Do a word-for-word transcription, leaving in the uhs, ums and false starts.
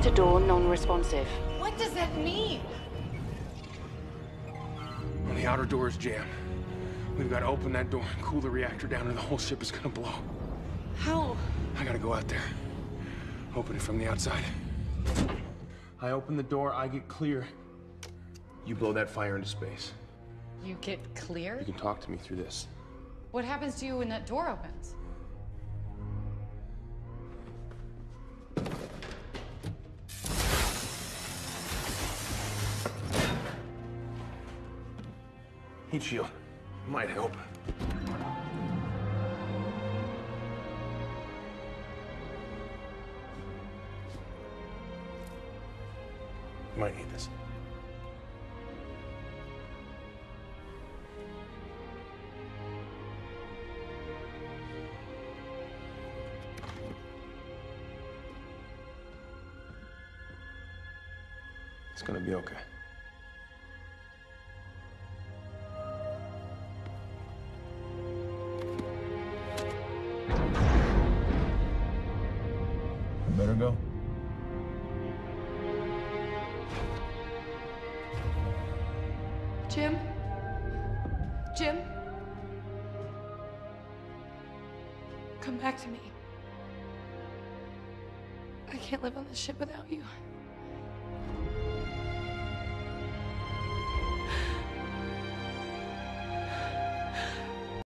Reactor door non-responsive. What does that mean? Well, the outer door is jammed. We've got to open that door and cool the reactor down, or the whole ship is gonna blow. How? I gotta go out there. Open it from the outside. I open the door, I get clear. You blow that fire into space. You get clear? You can talk to me through this. What happens to you when that door opens? Heat shield. Might help. Might need this. It's gonna be okay. I better go. Jim? Jim? Come back to me. I can't live on this ship without you.